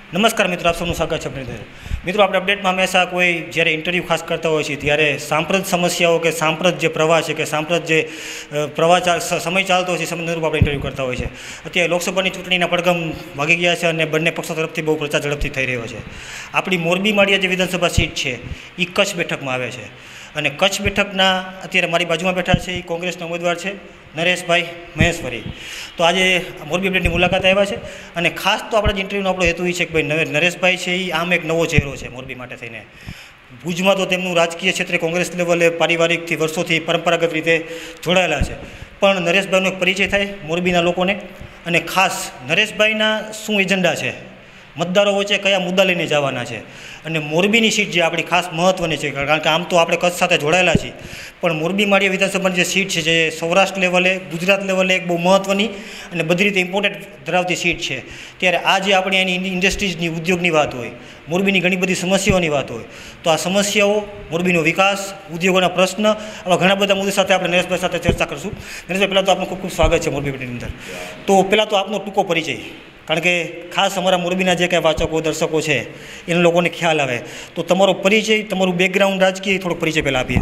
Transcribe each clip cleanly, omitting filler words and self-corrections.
નમસ્કાર મિત્રો, આપ સૌનું સ્વાગત છે. મિત્રો, આપણે અપડેટમાં હંમેશા કોઈ જ્યારે ઇન્ટરવ્યૂ ખાસ કરતા હોય છે ત્યારે સાંપ્રત સમસ્યાઓ કે સાંપ્રત જે પ્રવાહ છે કે સાંપ્રત જે પ્રવાહ સમય ચાલતો હોય છે સમય અનુરૂપ આપણે ઇન્ટરવ્યૂ કરતા હોય છે. અત્યારે લોકસભાની ચૂંટણીના પડઘમ વાગી ગયા છે અને બંને પક્ષો તરફથી બહુ પ્રચાર ઝડપથી થઈ રહ્યો છે. આપણી મોરબી માળિયા જે વિધાનસભા સીટ છે એ કચ્છ બેઠકમાં આવે છે અને કચ્છ બેઠકના અત્યારે મારી બાજુમાં બેઠા છે એ કોંગ્રેસના ઉમેદવાર છે નરેશભાઈ મહેશ્વરી. તો આજે મોરબી અપડેટની મુલાકાત આવ્યા છે અને ખાસ તો આપણે જ ઇન્ટરવ્યૂનો આપણો હેતુ એ છે કે ભાઈ નરેશભાઈ છે એ આમ એક નવો ચહેરો છે મોરબી માટે થઈને. ભુજમાં તો તેમનું રાજકીય ક્ષેત્રે કોંગ્રેસ લેવલે પારિવારિકથી વર્ષોથી પરંપરાગત રીતે જોડાયેલા છે, પણ નરેશભાઈનો એક પરિચય થાય મોરબીના લોકોને અને ખાસ નરેશભાઈના શું એજન્ડા છે, મતદારો વચ્ચે કયા મુદ્દા લઈને જવાના છે અને મોરબીની સીટ જે આપણી ખાસ મહત્ત્વની છે. કારણ કે આમ તો આપણે કચ્છ સાથે જોડાયેલા છીએ, પણ મોરબી માળિયા વિધાનસભાની જે સીટ છે જે સૌરાષ્ટ્ર લેવલે ગુજરાત લેવલે એક બહુ મહત્ત્વની અને બધી રીતે ઇમ્પોર્ટન્ટ ધરાવતી સીટ છે. ત્યારે આ જે આપણે એની ઇન્ડસ્ટ્રીઝની ઉદ્યોગની વાત હોય, મોરબીની ઘણી બધી સમસ્યાઓની વાત હોય, તો આ સમસ્યાઓ, મોરબીનો વિકાસ, ઉદ્યોગોના પ્રશ્ન, આવા ઘણા બધા મુદ્દા સાથે આપણે નરેશભાઈ સાથે ચર્ચા કરીશું. નરેશભાઈ, પહેલાં તો આપનું ખૂબ ખૂબ સ્વાગત છે મોરબી અપડેટની અંદર. તો પહેલાં તો આપનો ટૂંકો પરિચય, કારણ કે ખાસ અમારા મોરબીના જે કાંઈ વાચકો દર્શકો છે એને લોકોને ખ્યાલ આવે, તો તમારો પરિચય, તમારું બેકગ્રાઉન્ડ રાજકીય થોડોક પરિચય પહેલાં આપીએ.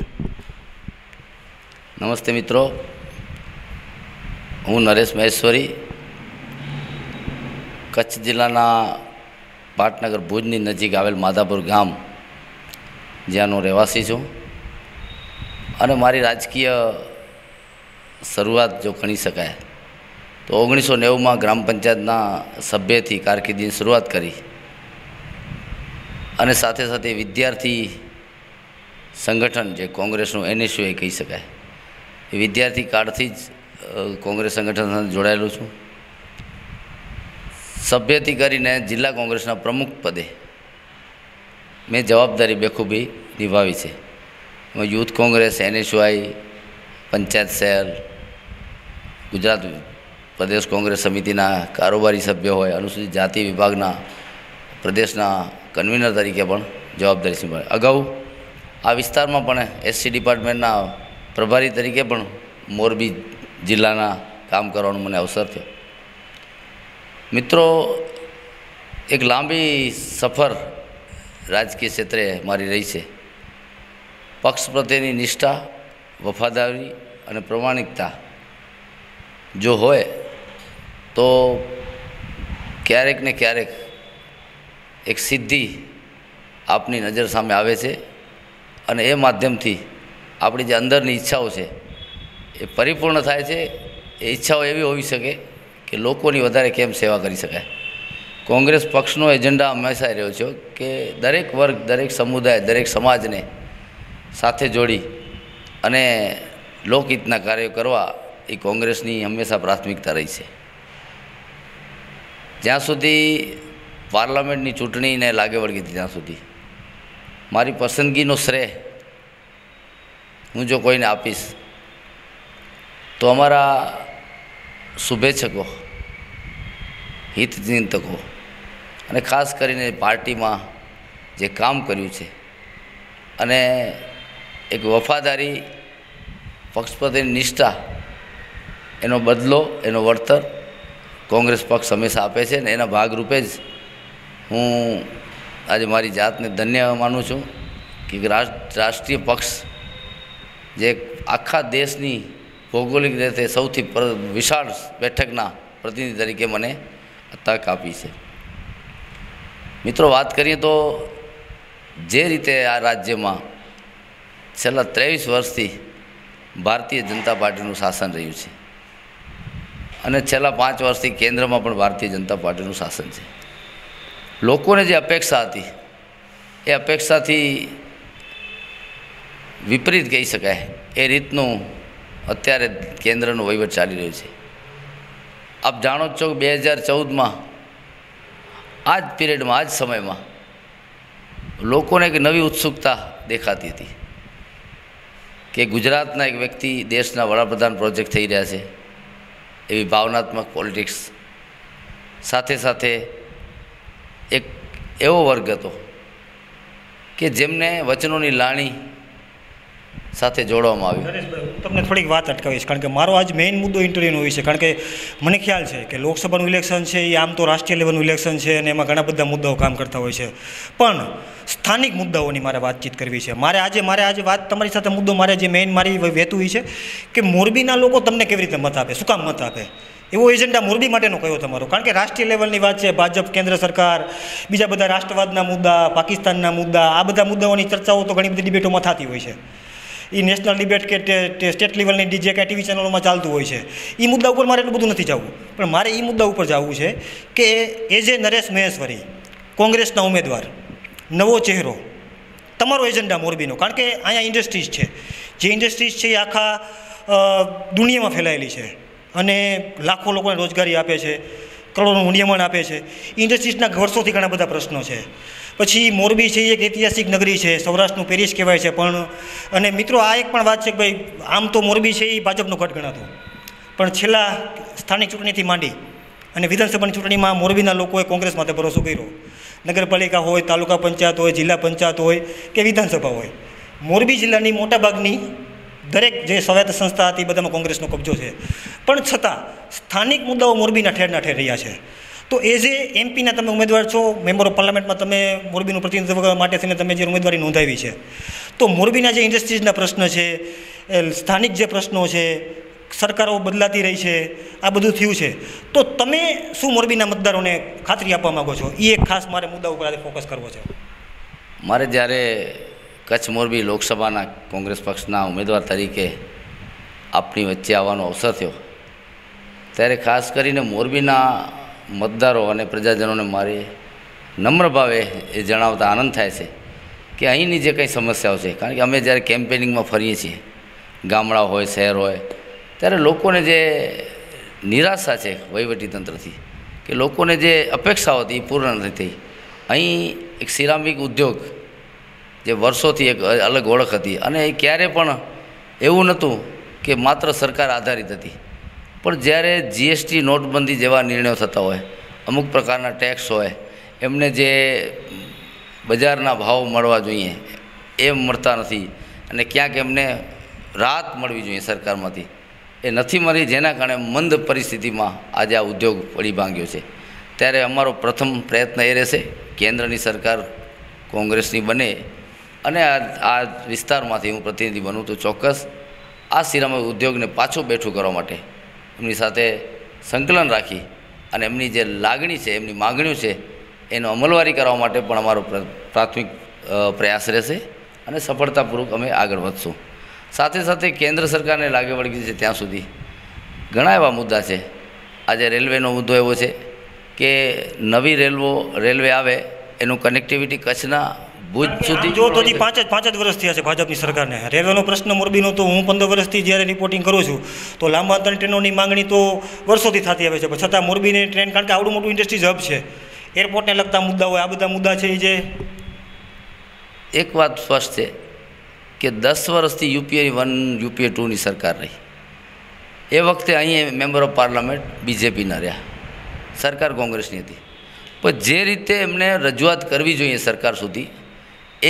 નમસ્તે મિત્રો, હું નરેશ મહેશ્વરી, કચ્છ જિલ્લાના પાટનગર ભુજની નજીક આવેલ માધાપુર ગામ જ્યાંનો રહેવાસી છું અને મારી રાજકીય શરૂઆત જો ગણી શકાય તો 1990માં ગ્રામ પંચાયતના સભ્યથી કારકિર્દીની શરૂઆત કરી અને સાથે સાથે વિદ્યાર્થી સંગઠન જે કોંગ્રેસનું NSU કહી શકાય, એ વિદ્યાર્થી કાળથી જ કોંગ્રેસ સંગઠન સાથે જોડાયેલું છું. સભ્યથી કરીને જિલ્લા કોંગ્રેસના પ્રમુખ પદે મેં જવાબદારી બેખૂબી નિભાવી છે. એમાં youth Congress, NSU, panchayat cell, Gujarat પ્રદેશ કોંગ્રેસ સમિતિના કારોબારી સભ્ય હોય, અનુસૂચિત જાતિ વિભાગના પ્રદેશના કન્વીનર તરીકે પણ જવાબદારી સંભાળી. અગાઉ આ વિસ્તારમાં પણ SC ડિપાર્ટમેન્ટના પ્રભારી તરીકે પણ મોરબી જિલ્લાના કામ કરવાનો મને અવસર થયો. મિત્રો, એક લાંબી સફર રાજકીય ક્ષેત્રે મારી રહી છે. પક્ષ પ્રત્યેની નિષ્ઠા, વફાદારી અને પ્રમાણિકતા જો હોય તો ક્યારેક ને ક્યારેક એક સિદ્ધિ આપની નજર સામે આવે છે અને એ માધ્યમથી આપણી જે અંદરની ઈચ્છાઓ છે એ પરિપૂર્ણ થાય છે. એ ઈચ્છાઓ એવી હોવી શકે કે લોકોની વધારે કેમ સેવા કરી શકાય. કોંગ્રેસ પક્ષનો એજન્ડા હંમેશા રહ્યો છે કે દરેક વર્ગ, દરેક સમુદાય, દરેક સમાજને સાથે જોડી અને લોકહિતના કાર્યો કરવા એ કોંગ્રેસની હંમેશા પ્રાથમિકતા રહી છે. જ્યાં સુધી પાર્લામેન્ટની ચૂંટણીને લાગે વળગી હતી ત્યાં સુધી મારી પસંદગીનો શ્રેય હું જો કોઈને આપીશ તો અમારા શુભેચ્છકો, હિતચિંતકો અને ખાસ કરીને પાર્ટીમાં જે કામ કર્યું છે અને એક વફાદારી, પક્ષ પ્રત્યેની નિષ્ઠા, એનો બદલો, એનો વળતર કોંગ્રેસ પક્ષ હંમેશા આપે છે ને એના ભાગરૂપે જ હું આજે મારી જાતને ધન્ય માનું છું કે રાષ્ટ્રીય પક્ષ જે આખા દેશની ભૌગોલિક રીતે સૌથી વિશાળ બેઠકના પ્રતિનિધિ તરીકે મને તક આપી છે. મિત્રો, વાત કરીએ તો જે રીતે આ રાજ્યમાં છેલ્લા 23 વર્ષથી ભારતીય જનતા પાર્ટીનું શાસન રહ્યું છે અને છેલ્લા 5 વર્ષથી કેન્દ્રમાં પણ ભારતીય જનતા પાર્ટીનું શાસન છે. લોકોને જે અપેક્ષા હતી એ અપેક્ષાથી વિપરીત કહી શકાય એ રીતનું અત્યારે કેન્દ્રનો વહીવટ ચાલી રહ્યો છે. આપ જાણો છો કે 2014માં આ જ પીરિયડમાં, આ જ સમયમાં લોકોને એક નવી ઉત્સુકતા દેખાતી હતી કે ગુજરાતના એક વ્યક્તિ દેશના વડાપ્રધાન પ્રોજેક્ટ થઈ રહ્યા છે, એવી ભાવનાત્મક પોલિટિક્સ સાથે સાથે એક એવો વર્ગ હતો કે જેમને વચનોની લાણી સાથે જોડવામાં આવ્યું. નરેશભાઈ, હું તમને થોડીક વાત અટકાવીશ, કારણ કે મારો આજ મેઇન મુદ્દો ઇન્ટરવ્યૂનો હોય છે. કારણ કે મને ખ્યાલ છે કે લોકસભાનું ઇલેક્શન છે એ આમ તો રાષ્ટ્રીય લેવલનું ઇલેક્શન છે અને એમાં ઘણા બધા મુદ્દાઓ કામ કરતા હોય છે, પણ સ્થાનિક મુદ્દાઓની મારે વાતચીત કરવી છે. મારે આજે વાત તમારી સાથે મુદ્દો મારે જે મેઇન મારી વહેતું એ છે કે મોરબીના લોકો તમને કેવી રીતે મત આપે, શું કામ મત આપે, એવો એજન્ડા મોરબી માટેનો કયો તમારો? કારણ કે રાષ્ટ્રીય લેવલની વાત છે, ભાજપ, કેન્દ્ર સરકાર, બીજા બધા રાષ્ટ્રવાદના મુદ્દા, પાકિસ્તાનના મુદ્દા, આ બધા મુદ્દાઓની ચર્ચાઓ તો ઘણી બધી ડિબેટોમાં થતી હોય છે. એ નેશનલ ડિબેટ કે સ્ટેટ લેવલની જે કાંઈ ટીવી ચેનલોમાં ચાલતું હોય છે, એ મુદ્દા ઉપર મારે એટલું બધું નથી જવું, પણ મારે એ મુદ્દા ઉપર જવું છે કે એઝ એ નરેશ મહેશ્વરી, કોંગ્રેસના ઉમેદવાર, નવો ચહેરો, તમારો એજન્ડા મોરબીનો. કારણ કે અહીંયા ઇન્ડસ્ટ્રીઝ છે, જે ઇન્ડસ્ટ્રીઝ છે એ આખા દુનિયામાં ફેલાયેલી છે અને લાખો લોકોને રોજગારી આપે છે, કરોડોનું નિયમન આપે છે. ઇન્ડસ્ટ્રીઝના વર્ષોથી ઘણા બધા પ્રશ્નો છે. પછી મોરબી છે એ એક ઐતિહાસિક નગરી છે, સૌરાષ્ટ્રનું પેરિસ કહેવાય છે. પણ અને મિત્રો આ એક પણ વાત છે કે ભાઈ આમ તો મોરબી છે એ ભાજપનો ગઢ ગણાતો, પણ છેલ્લા સ્થાનિક ચૂંટણીથી માંડી અને વિધાનસભાની ચૂંટણીમાં મોરબીના લોકોએ કોંગ્રેસ માટે ભરોસો કર્યો. નગરપાલિકા હોય, તાલુકા પંચાયત હોય, જિલ્લા પંચાયત હોય કે વિધાનસભા હોય, મોરબી જિલ્લાની મોટાભાગની દરેક જે સ્વાયત્ત સંસ્થા હતી બધામાં કોંગ્રેસનો કબજો છે. પણ છતાં સ્થાનિક મુદ્દાઓ મોરબીના ઠેરના ઠેર રહ્યા છે. તો એઝ એ એમપીના તમે ઉમેદવાર છો, મેમ્બર ઓફ પાર્લામેન્ટમાં તમે મોરબીનું પ્રતિનિધિત્વ માટે થઈને તમે જે ઉમેદવારી નોંધાવી છે, તો મોરબીના જે ઇન્ડસ્ટ્રીઝના પ્રશ્ન છે, સ્થાનિક જે પ્રશ્નો છે, સરકારો બદલાતી રહી છે, આ બધું થયું છે, તો તમે શું મોરબીના મતદારોને ખાતરી આપવા માગો છો? એ એક ખાસ મારે મુદ્દા ઉપર આજે ફોકસ કરવો છે. મારે જ્યારે કચ્છ મોરબી લોકસભાના કોંગ્રેસ પક્ષના ઉમેદવાર તરીકે આપની વચ્ચે આવવાનો અવસર થયો, ત્યારે ખાસ કરીને મોરબીના મતદારો અને પ્રજાજનોને મારે નમ્ર ભાવે એ જણાવતા આનંદ થાય છે કે અહીંની જે કંઈ સમસ્યાઓ છે, કારણ કે અમે જ્યારે કેમ્પેનિંગમાં ફરીએ છીએ, ગામડા હોય, શહેર હોય, ત્યારે લોકોને જે નિરાશા છે વહીવટીતંત્રથી, કે લોકોને જે અપેક્ષાઓ હતી એ પૂર્ણ નથી થઈ. અહીં એક સિરામિક ઉદ્યોગ જે વર્ષોથી એક અલગ ઓળખ હતી અને એ ક્યારે પણ એવું નહોતું કે માત્ર સરકાર આધારિત હતી, પણ જ્યારે જીએસટી, નોટબંધી જેવા નિર્ણયો થતા હોય, અમુક પ્રકારના ટેક્સ હોય, એમને જે બજારના ભાવ મળવા જોઈએ એ મળતા નથી અને ક્યાંક એમને રાહત મળવી જોઈએ સરકારમાંથી, એ નથી મળી, જેના કારણે મંદ પરિસ્થિતિમાં આજે આ ઉદ્યોગ પડી ભાંગ્યો છે. ત્યારે અમારો પ્રથમ પ્રયત્ન એ રહેશે કેન્દ્રની સરકાર કોંગ્રેસની બને અને આ વિસ્તારમાંથી હું પ્રતિનિધિ બનું તો ચોક્કસ આ સિરામિક ઉદ્યોગને પાછું બેઠું કરવા માટે એમની સાથે સંકલન રાખી અને એમની જે લાગણી છે, એમની માગણીઓ છે, એનો અમલવારી કરવા માટે પણ અમારો પ્રાથમિક પ્રયાસ રહેશે અને સફળતાપૂર્વક અમે આગળ વધશું. સાથે સાથે કેન્દ્ર સરકારને લાગે વળગી છે ત્યાં સુધી ઘણા એવા મુદ્દા છે. આજે રેલવેનો મુદ્દો એવો છે કે નવી રેલવે આવે એનું કનેક્ટિવિટી કચ્છના ભુજ સુધી જો તો હજી પાંચ જ વર્ષ થયા છે ભાજપની સરકારને. રેલવેનો પ્રશ્ન મોરબીનો તો હું 15 વર્ષથી જ્યારે રિપોર્ટિંગ કરું છું તો લાંબા અંતરની ટ્રેનોની માંગણી તો વર્ષોથી થતી આવે છે, પણ છતાં મોરબીની ટ્રેન, કારણ કે આવડું મોટું ઇન્ડસ્ટ્રીઝ હબ છે, એરપોર્ટને લગતા મુદ્દા હોય, આ બધા મુદ્દા છે. એ જે એક વાત સ્પષ્ટ છે કે 10 વર્ષથી UPA 1, UPA 2ની સરકાર રહી. એ વખતે અહીં મેમ્બર ઓફ પાર્લામેન્ટ બીજેપીના રહ્યા, સરકાર કોંગ્રેસની હતી. પણ જે રીતે એમને રજૂઆત કરવી જોઈએ સરકાર સુધી, એ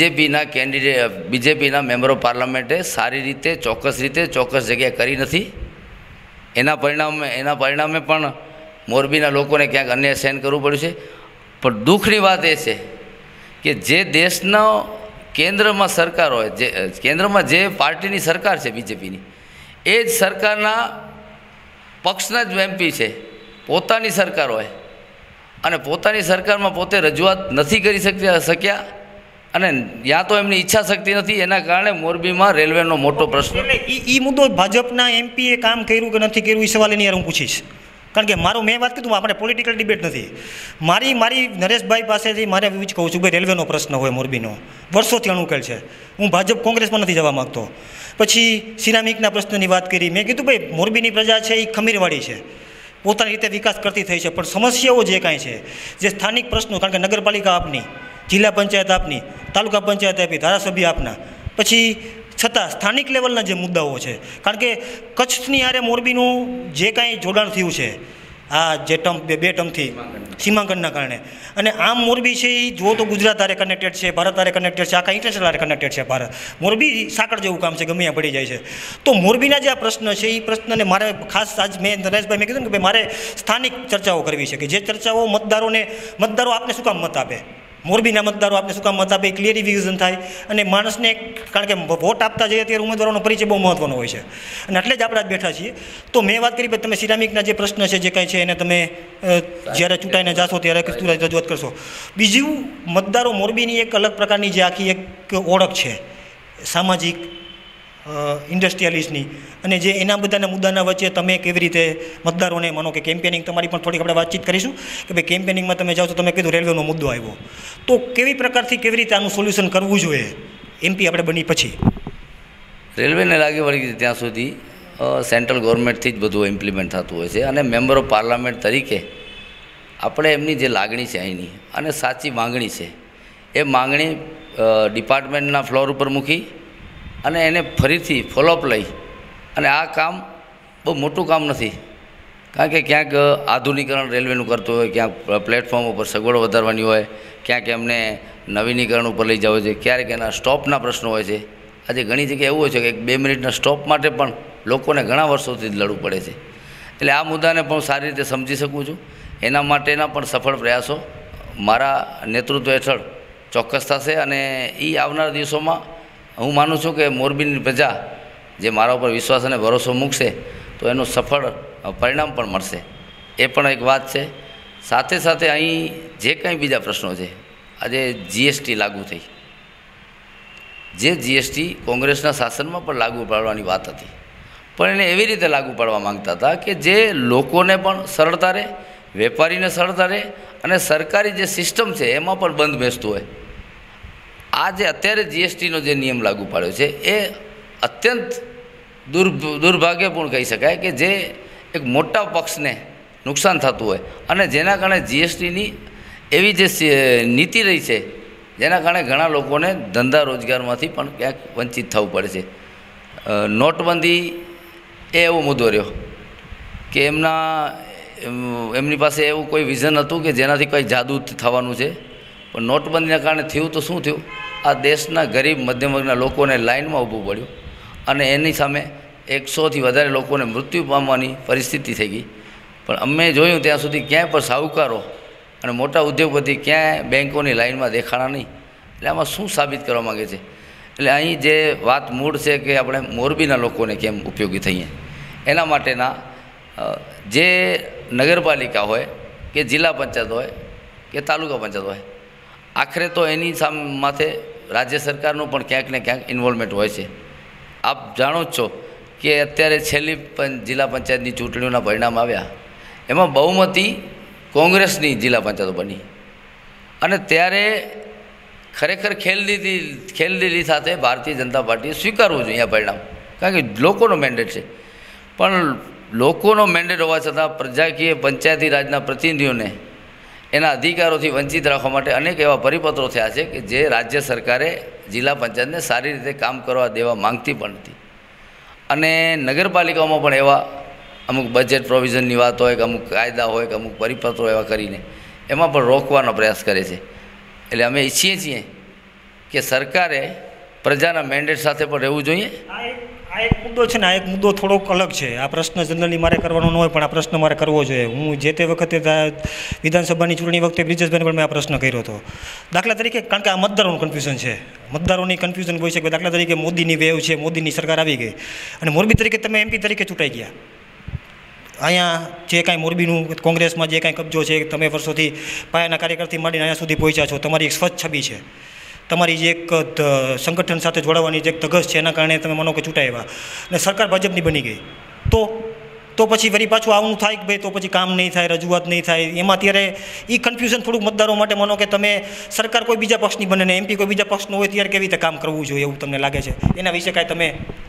બીજેપીના મેમ્બર ઓફ પાર્લામેન્ટે સારી રીતે, ચોક્કસ જગ્યાએ કરી નથી. એના પરિણામે પણ મોરબીના લોકોને ક્યાંક અન્યાય સહન કરવું પડ્યું છે. પણ દુઃખની વાત એ છે કે જે દેશનો કેન્દ્રમાં સરકાર હોય, જે કેન્દ્રમાં જે પાર્ટીની સરકાર છે બીજેપીની, એ જ સરકારના પક્ષના જ MP છે, પોતાની સરકાર હોય અને પોતાની સરકારમાં પોતે રજૂઆત નથી કરી શક્યા અને યા તો એમની ઈચ્છા શક્તિ નથી, એના કારણે મોરબીમાં રેલવેનો મોટો પ્રશ્ન. એટલે એ મુદ્દો ભાજપના MPએ કામ કર્યું કે નથી કર્યું એ સવાલ એની યાર હું પૂછીશ. કારણ કે મેં વાત કીધું, આપણે પોલિટિકલ ડિબેટ નથી. મારી નરેશભાઈ પાસેથી મારે એવું જ કહું છું, ભાઈ રેલવેનો પ્રશ્ન હોય મોરબીનો, વર્ષોથી અનુકેલ છે. હું ભાજપ કોંગ્રેસમાં નથી જવા માગતો. પછી સિરામિકના પ્રશ્નની વાત કરી, મેં કીધું ભાઈ મોરબીની પ્રજા છે એ ખમીરવાળી છે, પોતાની રીતે વિકાસ કરતી થઈ છે, પણ સમસ્યાઓ જે કાંઈ છે, જે સ્થાનિક પ્રશ્નો, કારણ કે નગરપાલિકા આપની, જિલ્લા પંચાયત આપની, તાલુકા પંચાયત આપી, ધારાસભ્ય આપના, પછી છતાં સ્થાનિક લેવલના જે મુદ્દાઓ છે, કારણ કે કચ્છની હારે મોરબીનું જે કાંઈ જોડાણ થયું છે, આ જે ટર્મ બે ટર્મથી સીમાંકનના કારણે. અને આમ મોરબી છે એ જો તો ગુજરાત હારે કનેક્ટેડ છે, ભારત હારે કનેક્ટેડ છે, આખા ઇન્ટરનેશનલ હારે કનેક્ટેડ છે ભારત. મોરબી સાંકળ જેવું કામ છે, ગમે ત્યાં પડી જાય છે. તો મોરબીના જે આ પ્રશ્ન છે એ પ્રશ્નને મારે ખાસ આજ નરેશભાઈ મેં કીધું ને કે ભાઈ મારે સ્થાનિક ચર્ચાઓ કરવી છે, કે જે ચર્ચાઓ મતદારો આપને શું કામ મત આપે, મોરબીના મતદારો આપને શું કામ મત આપે, ક્લિયરિફિકેશન થાય. અને માણસને, કારણ કે વોટ આપતા જઈએ ત્યારે ઉમેદવારોનો પરિચય બહુ મહત્ત્વનો હોય છે, અને એટલે જ આપણે આજ બેઠા છીએ. તો મેં વાત કરી, તમે સિરામિકના જે પ્રશ્ન છે જે કાંઈ છે એને તમે જ્યારે ચૂંટાઈને જાશો ત્યારે રજૂઆત કરશો. બીજું, મતદારો મોરબીની એક અલગ પ્રકારની જે આખી એક ઓળખ છે સામાજિક ઇન્ડસ્ટ્રીયલિસ્ટની, અને જે એના બધાના મુદ્દાના વચ્ચે તમે કેવી રીતે મતદારોને, માનો કે કેમ્પેનિંગ તમારી પણ થોડીક આપણે વાતચીત કરીશું કે ભાઈ કેમ્પેનિંગમાં તમે જાઓ તો તમે કીધું રેલવેનો મુદ્દો આવ્યો, તો કેવી પ્રકારથી કેવી રીતે આનું સોલ્યુશન કરવું જોઈએ એમપી આપણે બની પછી? રેલવેને લાગે વળી ત્યાં સુધી સેન્ટ્રલ ગવર્મેન્ટથી જ બધું ઇમ્પ્લિમેન્ટ થતું હોય છે, અને મેમ્બર ઓફ પાર્લામેન્ટ તરીકે આપણે એમની જે લાગણી છે અહીંની અને સાચી માંગણી છે, એ માંગણી ડિપાર્ટમેન્ટના ફ્લોર ઉપર મૂકી અને એને ફરીથી ફોલોઅપ લઈ. અને આ કામ બહુ મોટું કામ નથી, કારણ કે ક્યાંક આધુનિકરણ રેલવેનું કરતું હોય, ક્યાંક પ્લેટફોર્મ ઉપર સગવડો વધારવાની હોય, ક્યાંક એમને નવીનીકરણ ઉપર લઈ જવો છે, ક્યારેક એના સ્ટોપના પ્રશ્નો હોય છે. આજે ઘણી જગ્યાએ એવું હોય છે કે 2 મિનિટના સ્ટોપ માટે પણ લોકોને ઘણા વર્ષોથી જ લડવું પડે છે. એટલે આ મુદ્દાને પણ સારી રીતે સમજી શકું છું. એના માટેના પણ સફળ પ્રયાસો મારા નેતૃત્વ હેઠળ ચોક્કસ થશે, અને એ આવનારા દિવસોમાં હું માનું છું કે મોરબીની પ્રજા જે મારા ઉપર વિશ્વાસ અને ભરોસો મૂકશે તો એનું સફળ પરિણામ પણ મળશે. એ પણ એક વાત છે. સાથે સાથે અહીં જે કંઈ બીજા પ્રશ્નો છે, આજે જીએસટી લાગુ થઈ, જે જીએસટી કોંગ્રેસના શાસનમાં પણ લાગુ પાડવાની વાત હતી, પણ એને એવી રીતે લાગુ પાડવા માંગતા હતા કે જે લોકોને પણ સરળતા રહે, વેપારીને સરળતા રહે, અને સરકારી જે સિસ્ટમ છે એમાં પણ બંધ બેસતું હોય. આ જે અત્યારે જીએસટીનો જે નિયમ લાગુ પાડ્યો છે એ અત્યંત દુર્ભાગ્યપૂર્ણ કહી શકાય, કે જે એક મોટા પક્ષને નુકસાન થતું હોય, અને જેના કારણે જીએસટીની એવી જે નીતિ રહી છે જેના કારણે ઘણા લોકોને ધંધા રોજગારમાંથી પણ ક્યાંક વંચિત થવું પડે છે. નોટબંધી એ એવો મુદ્દો રહ્યો કે એમની પાસે એવું કોઈ વિઝન હતું કે જેનાથી કંઈ જાદુ થવાનું છે, પણ નોટબંધીના કારણે થયું તો શું થયું? આ દેશના ગરીબ મધ્યમ વર્ગના લોકોને લાઇનમાં ઊભું પડ્યું, અને એની સામે 100થી વધારે લોકોને મૃત્યુ પામવાની પરિસ્થિતિ થઈ ગઈ. પણ અમે જોયું ત્યાં સુધી ક્યાંય પણ સાહુકારો અને મોટા ઉદ્યોગપતિ ક્યાંય બેન્કોની લાઇનમાં દેખાણા નહીં. એટલે આમાં શું સાબિત કરવા માગે છે? એટલે અહીં જે વાત મૂળ છે કે આપણે મોરબીના લોકોને કેમ ઉપયોગી થઈએ, એના માટેના જે નગરપાલિકા હોય કે જિલ્લા પંચાયત હોય કે તાલુકા પંચાયત હોય, આખરે તો એની માથે રાજ્ય સરકારનું પણ ક્યાંક ને ક્યાંક ઇન્વોલ્વમેન્ટ હોય છે. આપ જાણો જ છો કે અત્યારે છેલ્લી જિલ્લા પંચાયતની ચૂંટણીઓના પરિણામ આવ્યા, એમાં બહુમતી કોંગ્રેસની જિલ્લા પંચાયતો બની, અને ત્યારે ખરેખર ખેલદિલી સાથે ભારતીય જનતા પાર્ટીએ સ્વીકારવું જોઈએ આ પરિણામ, કારણ કે લોકોનો મેન્ડેટ છે. પણ લોકોનો મેન્ડેટ હોવા છતાં પ્રજાકીય પંચાયતી રાજના પ્રતિનિધિઓને એના અધિકારોથી વંચિત રાખવા માટે અનેક એવા પરિપત્રો થયા છે કે જે રાજ્ય સરકારે જિલ્લા પંચાયતને સારી રીતે કામ કરવા દેવા માંગતી પણ નથી. અને નગરપાલિકાઓમાં પણ એવા અમુક બજેટ પ્રોવિઝનની વાત હોય કે અમુક કાયદા હોય કે અમુક પરિપત્રો એવા કરીને એમાં પણ રોકવાનો પ્રયાસ કરે છે. એટલે અમે ઈચ્છીએ છીએ કે સરકારે પ્રજાના મેન્ડેટ સાથે પણ રહેવું જોઈએ. આ એક મુદ્દો છે ને, આ એક મુદ્દો થોડોક અલગ છે. આ પ્રશ્ન જનરલી મારે કરવાનો ન હોય, પણ આ પ્રશ્ન મારે કરવો જોઈએ. હું જે તે વખતે વિધાનસભાની ચૂંટણી વખતે બ્રિજેશભાઈને પણ મેં આ પ્રશ્ન કર્યો હતો. દાખલા તરીકે, કારણ કે આ મતદારોનું કન્ફ્યુઝન છે, મતદારોની કન્ફ્યુઝન હોય છે કે દાખલા તરીકે મોદીની વેવ છે, મોદીની સરકાર આવી ગઈ, અને મોરબી તરીકે તમે એમપી તરીકે ચૂંટાઈ ગયા. અહીંયા જે કાંઈ મોરબીનું કોંગ્રેસમાં જે કાંઈ કબજો છે, તમે વર્ષોથી પાયાના કાર્યકરથી માંડીને અહીંયા સુધી પહોંચ્યા છો, તમારી એક સ્વચ્છ છબી છે, તમારી જે એક સંગઠન સાથે જોડાવાની જે એક ધગશ છે, એના કારણે તમે માનો કે ચૂંટાઈ આવ્યા અને સરકાર ભાજપની બની ગઈ. તો પછી વળી પાછું આવું થાય કે ભાઈ તો પછી કામ નહીં થાય, રજૂઆત નહીં થાય. એમાં અત્યારે એ કન્ફ્યુઝન થોડુંક મતદારો માટે, માનો કે તમે સરકાર કોઈ બીજા પક્ષની બને ને એમપી કોઈ બીજા પક્ષનું હોય, ત્યારે કેવી રીતે કામ કરવું જોઈએ એવું તમને લાગે છે? એના વિશે કાંઈ તમે?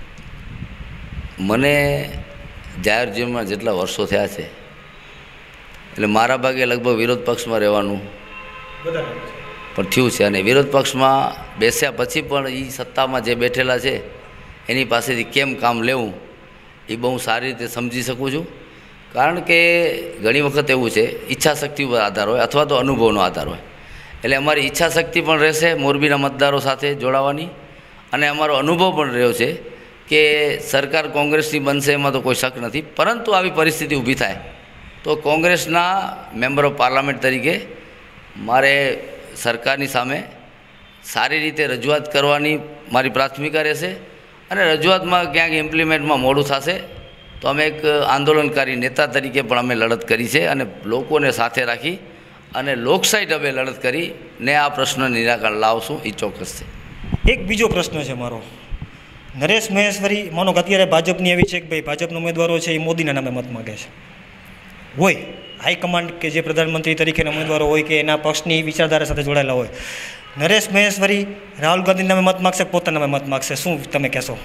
મને જાહેર જીવનમાં જેટલા વર્ષો થયા છે, એટલે મારા ભાગે લગભગ વિરોધ પક્ષમાં રહેવાનું પણ થયું છે, અને વિરોધ પક્ષમાં બેસ્યા પછી પણ એ સત્તામાં જે બેઠેલા છે એની પાસેથી કેમ કામ લેવું એ બહુ સારી રીતે સમજી શકું છું. કારણ કે ઘણી વખત એવું છે ઈચ્છાશક્તિ ઉપર આધાર હોય અથવા તો અનુભવનો આધાર હોય. એટલે અમારી ઈચ્છાશક્તિ પણ રહેશે મોરબીના મતદારો સાથે જોડાવાની, અને અમારો અનુભવ પણ રહ્યો છે કે સરકાર કોંગ્રેસની બનશે એમાં તો કોઈ શક નથી. પરંતુ આવી પરિસ્થિતિ ઊભી થાય તો કોંગ્રેસના મેમ્બર ઓફ પાર્લામેન્ટ તરીકે મારે સરકારની સામે સારી રીતે રજૂઆત કરવાની મારી પ્રાથમિકતા રહેશે, અને રજૂઆતમાં ક્યાંક ઇમ્પ્લિમેન્ટમાં મોડું થશે તો અમે એક આંદોલનકારી નેતા તરીકે પણ અમે લડત કરી છે, અને લોકોને સાથે રાખી અને લોકશાહી ઢબે લડત કરીને આ પ્રશ્નનું નિરાકરણ લાવશું એ ચોક્કસ છે. એક બીજો પ્રશ્ન છે મારો, નરેશ મહેશ્વરી માનો કે અત્યારે ભાજપની એવી છે કે ભાઈ ભાજપના ઉમેદવારો છે એ મોદીના નામે મત માગે છે, હોય હાઈકમાન્ડ કે જે પ્રધાનમંત્રી તરીકેના ઉમેદવારો હોય કે એના પક્ષની વિચારધારા સાથે જોડાયેલા હોય, નરેશ મહેશ્વરી રાહુલ ગાંધી નામે મત માગશે, પોતાના નામે મત માગશે, શું તમે કહેશો?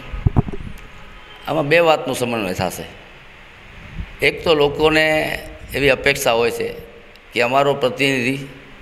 આમાં બે વાતનું સમન્વય થશે. એક તો લોકોને એવી અપેક્ષા હોય છે કે અમારો પ્રતિનિધિ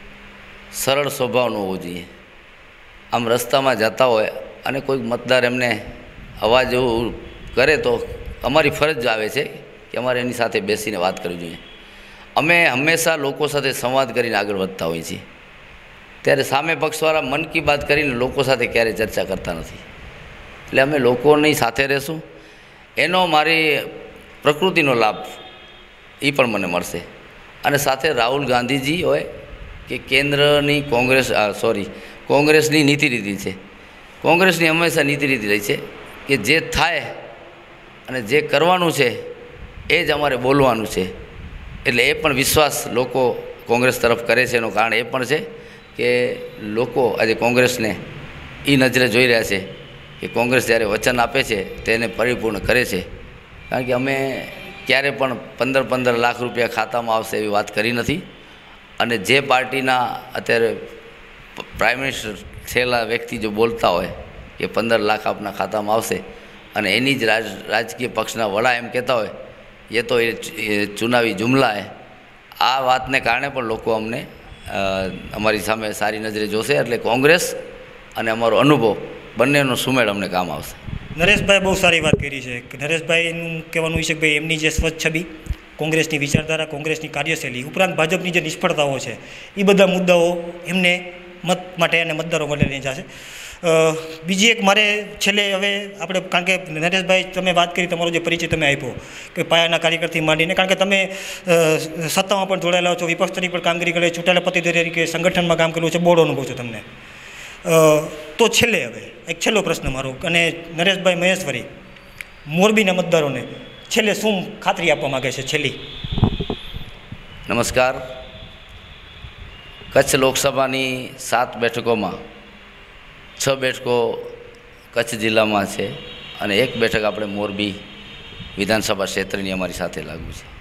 સરળ સ્વભાવનો હોવો જોઈએ. આમ રસ્તામાં જતા હોય અને કોઈક મતદાર એમને અવાજ એવું કરે તો અમારી ફરજ આવે છે કે અમારે એની સાથે બેસીને વાત કરવી જોઈએ. અમે હંમેશા લોકો સાથે સંવાદ કરીને આગળ વધતા હોઈએ છીએ, ત્યારે સામે પક્ષવાળા મન કી બાત કરીને લોકો સાથે ક્યારેય ચર્ચા કરતા નથી. એટલે અમે લોકોની સાથે રહેશું, એનો મારી પ્રકૃતિનો લાભ એ પણ મને મળશે. અને સાથે રાહુલ ગાંધીજી હોય કે કેન્દ્રની કોંગ્રેસની નીતિ રીતિ છે, કોંગ્રેસની હંમેશા નીતિ રીતિ રહી છે કે જે થાય અને જે કરવાનું છે એ જ અમારે બોલવાનું છે. એટલે એ પણ વિશ્વાસ લોકો કોંગ્રેસ તરફ કરે છે. એનું કારણ એ પણ છે કે લોકો આજે કોંગ્રેસને એ નજરે જોઈ રહ્યા છે કે કોંગ્રેસ જ્યારે વચન આપે છે તેને પરિપૂર્ણ કરે છે. કારણ કે અમે ક્યારે પણ 15 લાખ રૂપિયા ખાતામાં આવશે એવી વાત કરી નથી, અને જે પાર્ટીના અત્યારે પ્રાઇમ મિનિસ્ટર થયેલા વ્યક્તિ જો બોલતા હોય કે 15 લાખ આપના ખાતામાં આવશે, અને એની જ રાજકીય પક્ષના વડા એમ કહેતા હોય એ તો એ ચુનાવી જુમલા હે, આ વાતને કારણે પણ લોકો અમને અમારી સામે સારી નજરે જોશે. એટલે કોંગ્રેસ અને અમારો અનુભવ બંનેનો સુમેળ અમને કામ આવશે. નરેશભાઈ બહુ સારી વાત કરી છે કે નરેશભાઈનું કહેવાનું છે કે ભાઈ એમની જે સ્વચ્છ છબી, કોંગ્રેસની વિચારધારા, કોંગ્રેસની કાર્યશૈલી ઉપરાંત ભાજપની જે નિષ્ફળતાઓ છે એ બધા મુદ્દાઓ એમને મત માટે અને મતદારો માટે લઈ જશે. બીજી એક મારે છેલ્લે હવે આપણે, કારણ કે નરેશભાઈ તમે વાત કરી, તમારો જે પરિચય તમે આપ્યો કે પાયાના કાર્યકરથી માંડીને, કારણ કે તમે સત્તામાં પણ જોડાયેલા છો, વિપક્ષ તરીકે પણ કામગીરી કરે, ચૂંટાયેલા પ્રતિનિધિ તરીકે સંગઠનમાં કામ કર્યું છે, બોર્ડ અનુભવ છે તમને. તો છેલ્લે હવે એક છેલ્લો પ્રશ્ન મારો, અને નરેશભાઈ મહેશ્વરી મોરબીના મતદારોને છેલ્લે શું ખાતરી આપવા માગે છે છેલ્લી? નમસ્કાર. કચ્છ લોકસભાની 7 બેઠકોમાં 6 બેઠકો કચ્છ જિલ્લામાં છે, અને 1 બેઠક આપણે મોરબી વિધાનસભા ક્ષેત્રની અમારી સાથે લાગુ છે.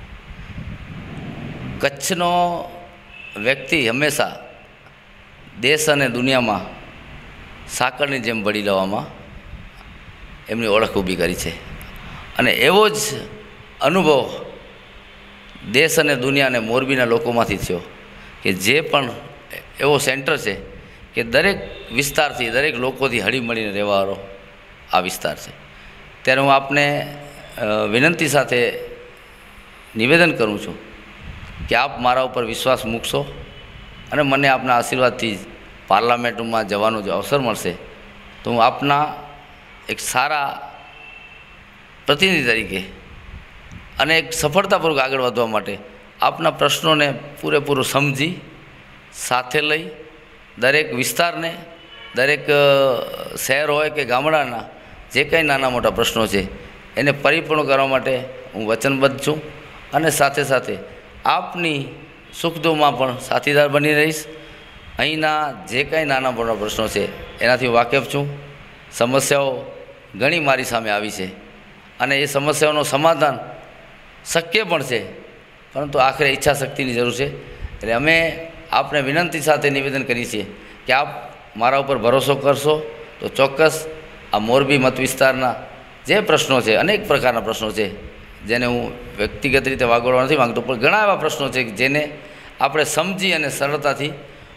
કચ્છનો વ્યક્તિ હંમેશા દેશ અને દુનિયામાં સાકળની જેમ ભળી લેવામાં એમની ઓળખ ઊભી કરી છે, અને એવો જ અનુભવ દેશ અને દુનિયા અને મોરબીના લોકોમાંથી થયો કે જે પણ એવો સેન્ટર છે કે દરેક વિસ્તારથી, દરેક લોકોથી હળીમળીને રહેવાવાળો આ વિસ્તાર છે. ત્યારે હું આપને વિનંતી સાથે નિવેદન કરું છું કે આપ મારા ઉપર વિશ્વાસ મૂકશો, અને મને આપના આશીર્વાદથી પાર્લામેન્ટમાં જવાનો જો અવસર મળશે તો હું આપના એક સારા પ્રતિનિધિ તરીકે અને એક સફળતાપૂર્વક આગળ વધવા માટે આપના પ્રશ્નોને પૂરેપૂરું સમજી, સાથે લઈ દરેક વિસ્તારને, દરેક શહેર હોય કે ગામડાના જે કંઈ નાના મોટા પ્રશ્નો છે એને પરિપૂર્ણ કરવા માટે હું વચનબદ્ધ છું, અને સાથે સાથે આપની સુખ-દુઃખમાં પણ સાથીદાર બની રહીશ. અહીંના જે કાંઈ નાના મોટા પ્રશ્નો છે એનાથી વાકેફ છું. સમસ્યાઓ ઘણી મારી સામે આવી છે, અને એ સમસ્યાઓનું સમાધાન શક્ય પણ છે, પરંતુ આખરે ઈચ્છાશક્તિની જરૂર છે. એટલે અમે આપને વિનંતી સાથે નિવેદન કરીએ છીએ કે આપ મારા ઉપર ભરોસો કરશો તો ચોક્કસ આ મોરબી મત વિસ્તારના જે પ્રશ્નો છે, અનેક પ્રકારના પ્રશ્નો છે જેને હું વ્યક્તિગત રીતે વાગોળવા નથી માગતો, પણ ઘણા એવા પ્રશ્નો છે જેને આપણે સમજી અને સરળતાથી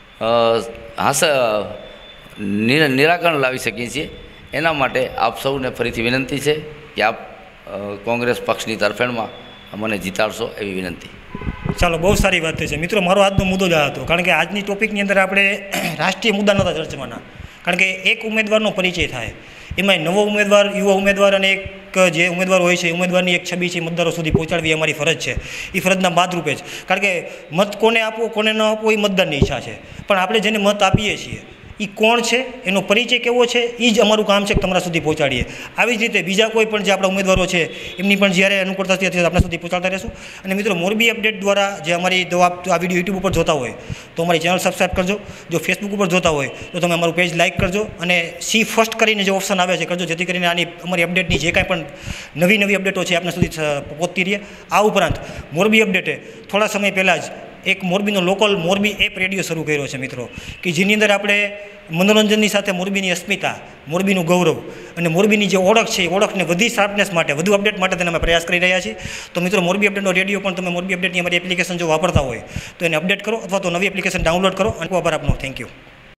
નિરાકરણ લાવી શકીએ છીએ. એના માટે આપ સૌને ફરીથી વિનંતી છે કે આપ કોંગ્રેસ પક્ષની તરફેણમાં મને જીતાડશો એવી વિનંતી. ચાલો, બહુ સારી વાત થઈ છે મિત્રો. મારો આજનો મુદ્દો જ આ હતો, કારણ કે આજની ટોપિકની અંદર આપણે રાષ્ટ્રીય મુદ્દા નહોતા ચર્ચવાના, કારણ કે એક ઉમેદવારનો પરિચય થાય, એમાં નવો ઉમેદવાર, યુવા ઉમેદવાર અને એક જે ઉમેદવાર હોય છે એ ઉમેદવારની એક છબી છે મતદારો સુધી પહોંચાડવી અમારી ફરજ છે. એ ફરજના ભાગરૂપે જ, કારણ કે મત કોને આપવો કોને ન આપવો એ મતદારની ઈચ્છા છે, પણ આપણે જેને મત આપીએ છીએ એ કોણ છે, એનો પરિચય કેવો છે, એ જ અમારું કામ છે કે તમારા સુધી પહોંચાડીએ. આવી જ રીતે બીજા કોઈ પણ જે આપણા ઉમેદવારો છે એમની પણ જ્યારે અનુકૂળતા થતી હોય આપણા સુધી પહોંચાડતા રહેશું. અને મિત્રો, મોરબી અપડેટ દ્વારા જે અમારી આ વિડીયો યુટ્યુબ ઉપર જોતા હોય તો અમારી ચેનલ સબસ્ક્રાઈબ કરજો. જો ફેસબુક ઉપર જોતા હોય તો તમે અમારું પેજ લાઇક કરજો અને સી ફર્સ્ટ કરીને જે ઓપ્શન આવે છે કરજો, જેથી કરીને આની અમારી અપડેટની જે કાંઈ પણ નવી અપડેટો છે આપણા સુધી પહોંચતી રહે. આ ઉપરાંત મોરબી અપડેટે થોડા સમય પહેલાં જ એક મોરબીનો લોકલ મોરબી એપ રેડિયો શરૂ કર્યો છે મિત્રો, કે જેની અંદર આપણે મનોરંજનની સાથે મોરબીની અસ્મિતા, મોરબીનું ગૌરવ અને મોરબીની જે ઓળખ છે એ ઓળખને વધી શાર્પનેસ માટે, વધુ અપડેટ માટે તેને અમે પ્રયાસ કરી રહ્યા છીએ. તો મિત્રો, મોરબી અપડેટનો રેડિયો પણ તમે મોરબી અપડેટની અમારી એપ્લિકેશન જો વાપરતા હોય તો એને અપડેટ કરો અથવા તો નવી એપ્લિકેશન ડાઉનલોડ કરો. અને આભાર આપનો. Thank you.